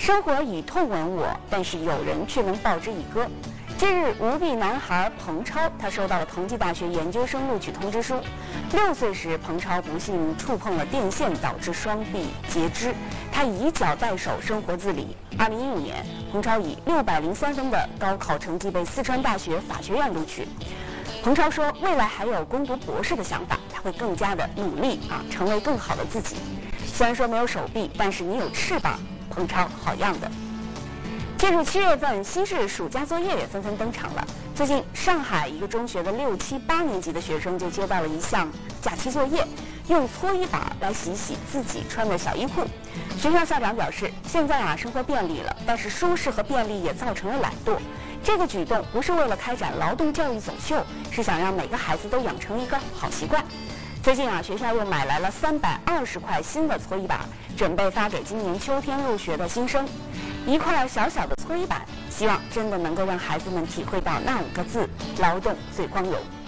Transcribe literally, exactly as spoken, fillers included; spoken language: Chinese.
生活以痛吻我，但是有人却能报之以歌。近日，无臂男孩彭超，他收到了同济大学研究生录取通知书。六岁时，彭超不幸触碰了电线，导致双臂截肢。他以脚代手，生活自理。二零一五年，彭超以六百零三分的高考成绩被四川大学法学院录取。彭超说，未来还有攻读博士的想法，他会更加的努力啊，成为更好的自己。虽然说没有手臂，但是你有翅膀，彭超好样的。进入七月份，新式暑假作业也纷纷登场了。最近，上海一个中学的六七八年级的学生就接到了一项假期作业，用搓衣板来洗洗自己穿的小衣裤。学校校长表示，现在啊生活便利了，但是舒适和便利也造成了懒惰。这个举动不是为了开展劳动教育走秀，是想让每个孩子都养成一个好习惯。最近啊，学校又买来了三百二十块新的搓衣板，准备发给今年秋天入学的新生。一块小小的搓衣板，希望真的能够让孩子们体会到那五个字：劳动最光荣。